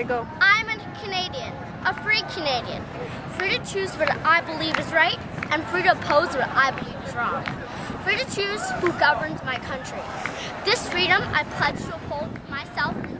Okay, go. I'm a Canadian, a free Canadian, free to choose what I believe is right and free to oppose what I believe is wrong. Free to choose who governs my country. This freedom I pledge to uphold myself